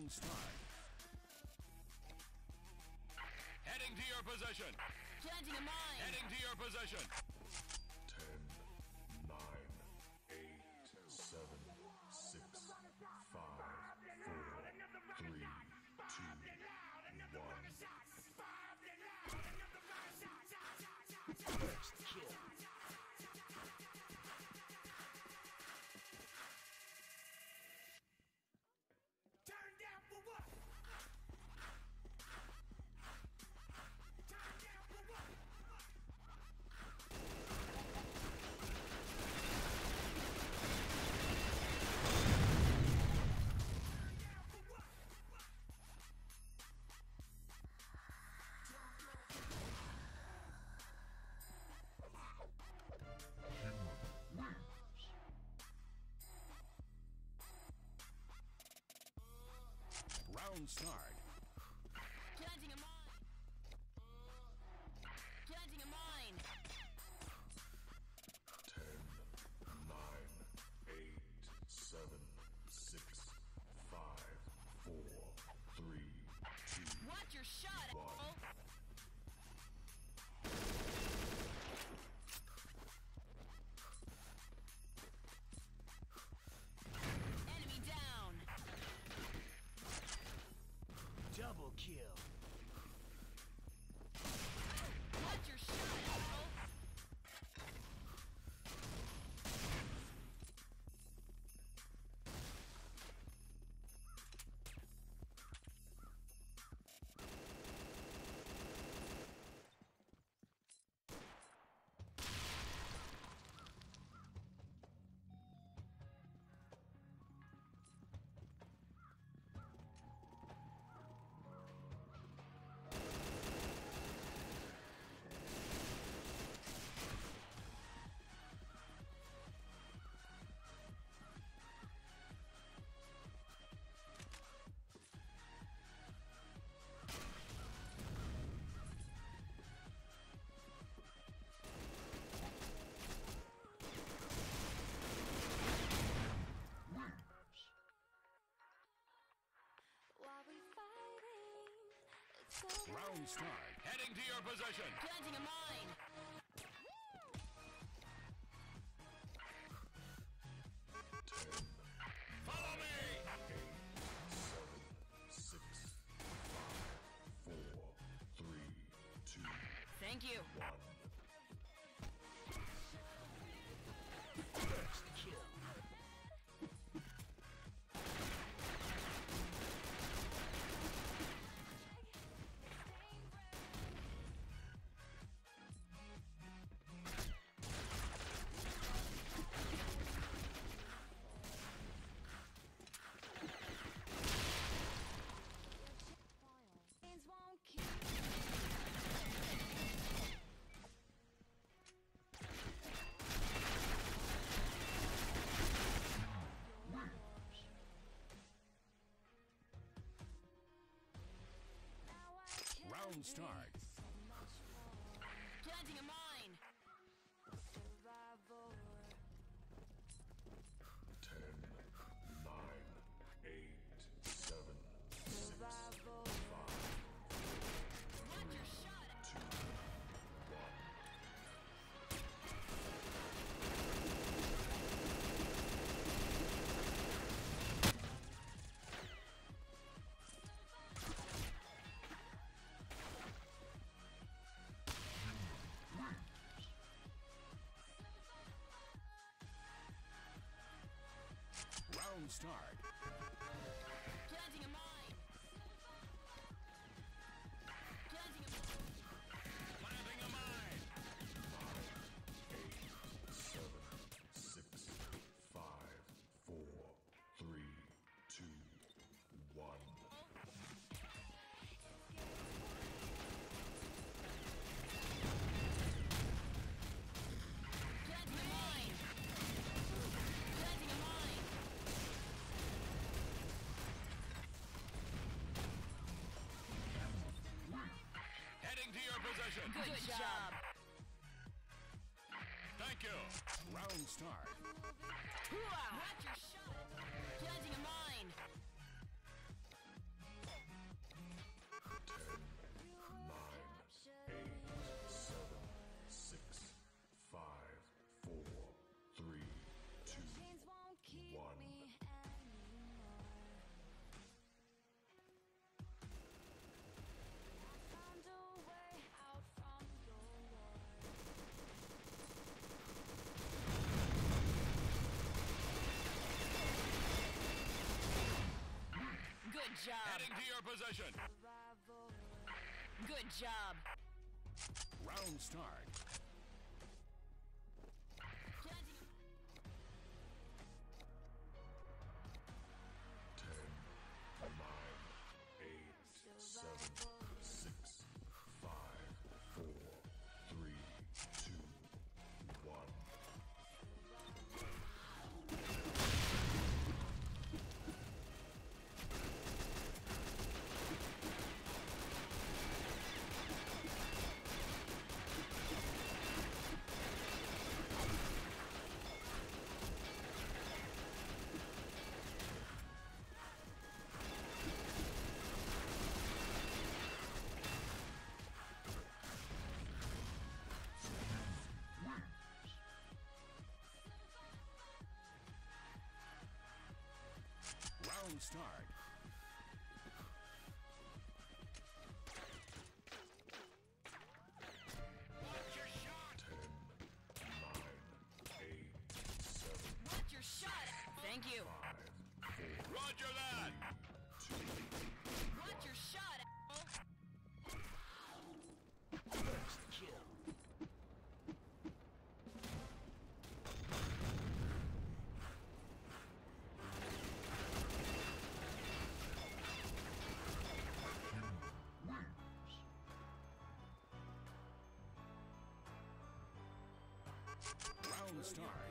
Round start. Heading to your position. Planting a mine. Heading to your position. 10, 9, 8, 7, 6, 5, 4, 3, 2, 1. First kill. Turn down for what? Turn down for what? Round start. Planting a mine. Planting a mine. 10, 9, 8, 7, 6, 5, 4, 3, 2, Watch your shot, One. asshole. Enemy down. Double kill. Watch your shot, asshole. While we fighting, it's so Round start. Heading to your position. Planting a mine. 10, Follow me. 8, 7, 6, 5, 4, 3, 2, Thank you. 1. First kill. Things won't keep. Now I can Round start. be so much more. Planting a mine. Survival. 10, 9, 8, 7, 6, Survival. 5, Watch your shot. 2, 1. Round start. Planting a mine. Planting a mine. Planting a mine. 8, 7, 6, 5, 4, 3, 2, 1. Planting a mine. Planting a mine. Heading to your position. Good job. Thank you. Round start. Hooah! Watch your shot. Planting a mine. job. Heading to your position. Survival. Good job. Round start. Planting. 10, 9, 8, 7, 6, 5, 4, 3, 2, 1. Round start. Watch your shot. 10, 9, 8, 7, Watch your shot. Thank you. 5, 4, Roger that. 2, Watch your shot. First kill. Round start.